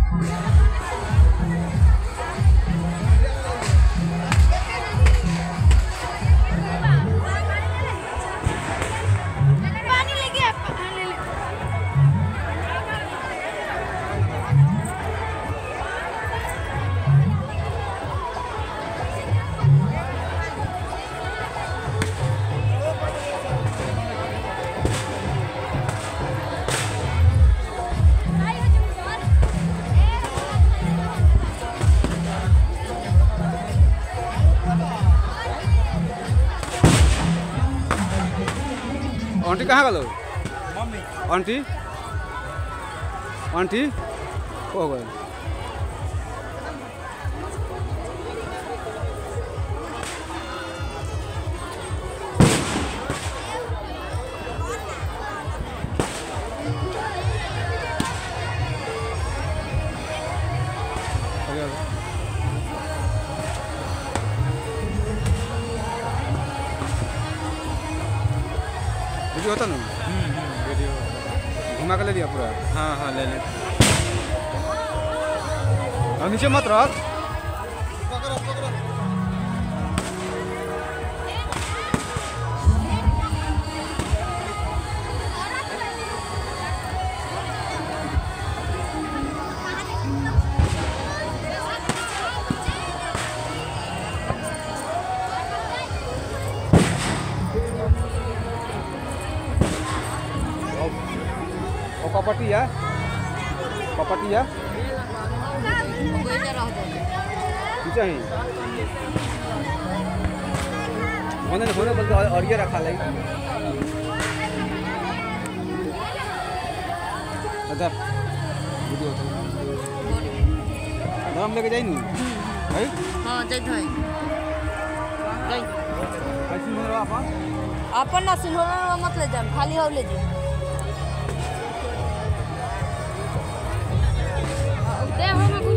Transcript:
Aunty कहाँ गलो? Aunty aunty हो गए वीडियो होता ना? वीडियो घुमा के ले लिया पूरा? हाँ हाँ ले लिया। और नीचे मत रख। कपटिया कपटिया चाहिए होने होने बोलते और ये रखा ले अदर वीडियो नाम लेके जाई नी भाई हां जाई भाई जाई ऐसी मेरा अपन ना सिनोरा मत ले जा खाली हो ले जा दे हम